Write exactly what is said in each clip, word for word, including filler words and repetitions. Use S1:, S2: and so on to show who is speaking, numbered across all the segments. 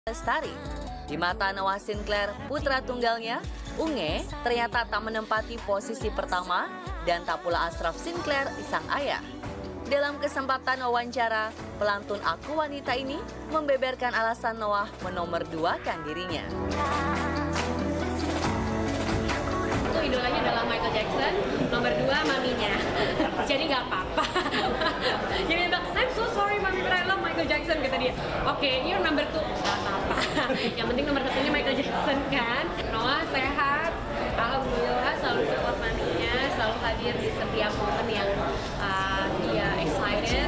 S1: Lestari. Di mata Noah Sinclair, putra tunggalnya, Unge ternyata tak menempati posisi pertama dan tak pula Ashraf Sinclair sang ayah. Dalam kesempatan wawancara, pelantun Aku Wanita ini membeberkan alasan Noah menomor duakan dirinya.
S2: Itu idolanya adalah Michael Jackson, nomor dua maminya. Jadi nggak apa-apa. Jadi dia bilang, I'm so sorry mami, but I love Michael Jackson, kata dia. Oke, okay, you're number two, nggak apa-apa. Yang penting nomor satunya Michael Jackson kan. Noah sehat, alhamdulillah selalu support maminya, selalu hadir di setiap momen yang uh, dia excited.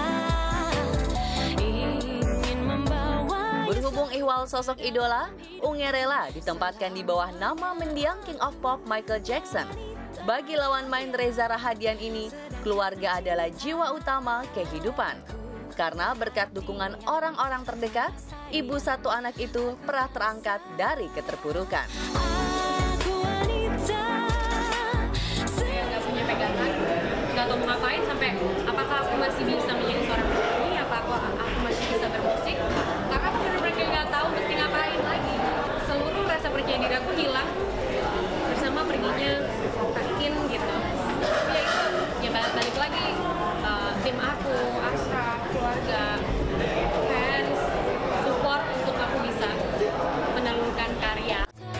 S1: Berhubung ihwal sosok idola, Unge rela ditempatkan di bawah nama mendiang King of Pop Michael Jackson. Bagi lawan main Reza Rahadian ini, keluarga adalah jiwa utama kehidupan. Karena berkat dukungan orang-orang terdekat, ibu satu anak itu pernah terangkat dari keterpurukan.
S2: Saya nggak punya pegangan, nggak tahu mau ngapain sampai apakah aku masih bisa menjadi seorang penyanyi, apa aku, aku masih bisa bermusik. Karena aku benar-benar nggak tahu mesti ngapain lagi. Seluruh rasa percaya diri aku hilang bersama perginya Kakin gitu. Ya itu, ya balik lagi uh, tim aku, Ashraf, keluarga, fans, support untuk aku bisa menelurkan karya.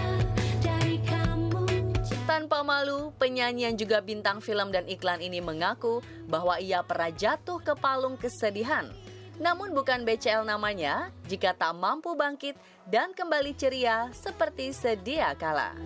S1: Tanpa malu, penyanyi yang juga bintang film dan iklan ini mengaku bahwa ia pernah jatuh ke palung kesedihan. Namun bukan B C L namanya jika tak mampu bangkit dan kembali ceria seperti sedia kala.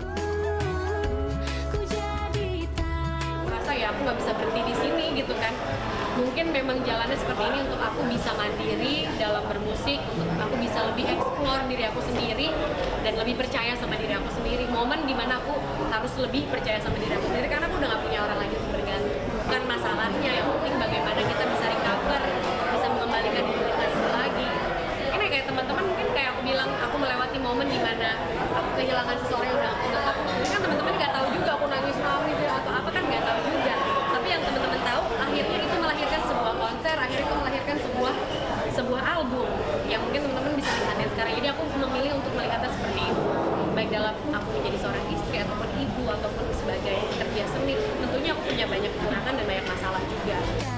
S2: Merasa ya aku nggak bisa berhenti di sini gitu kan. Mungkin memang jalannya seperti ini untuk aku bisa mandiri dalam bermusik, untuk aku bisa lebih explore diri aku sendiri dan lebih percaya sama diri aku sendiri. Momen dimana aku harus lebih percaya sama diri aku sendiri karena aku udah nggak punya orang lagi untuk bergantung. Bukan masalahnya, yang penting bagaimana kita bisa recover, bisa mengembalikan diri kita lagi. Ini kayak teman-teman mungkin kayak aku bilang, aku melewati momen dimana aku kehilangan seseorang yang udah aku nggak tahu. Ini kan teman-teman nggak tahu juga aku nangis-nangis atau apa kan nggak tahu juga. Tapi yang teman-teman tahu, akhirnya itu melahirkan sebuah konser, akhirnya itu melahirkan sebuah sebuah album yang mungkin teman-teman bisa lihatnya sekarang. Jadi aku memilih untuk melihatnya seperti itu, baik dalam aku menjadi seorang istri ataupun ibu ataupun sebagai pekerja seni. Tentunya aku punya banyak kekurangan dan banyak masalah juga.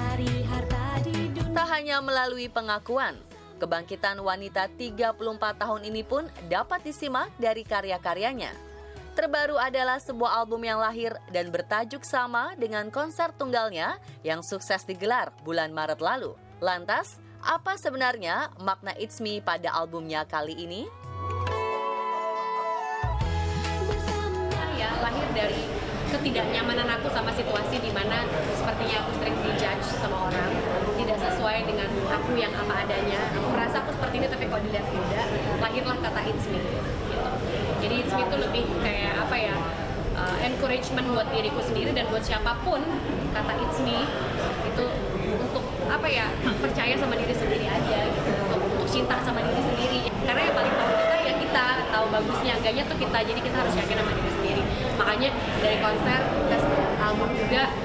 S1: Tak hanya melalui pengakuan, kebangkitan wanita tiga puluh empat tahun ini pun dapat disimak dari karya-karyanya. Terbaru adalah sebuah album yang lahir dan bertajuk sama dengan konser tunggalnya yang sukses digelar bulan Maret lalu. Lantas, apa sebenarnya makna It's Me pada albumnya kali ini?
S2: Ya, lahir dari ketidaknyamanan aku sama situasi di mana sepertinya aku sering dijudge sama orang, tidak sesuai dengan aku yang apa adanya. Aku merasa aku seperti ini tapi kok dilihat tidak, lahirlah kata It's Me gitu. Jadi It's Me itu lebih kayak apa ya, uh, encouragement buat diriku sendiri dan buat siapapun. Kata It's Me itu untuk apa ya, percaya sama diri sendiri aja gitu, untuk, untuk cinta sama diri sendiri. Karena yang paling tahu kita ya kita, tahu bagusnya enggaknya tuh kita, jadi kita harus yakin sama diri sendiri. Makanya dari konser, tes album juga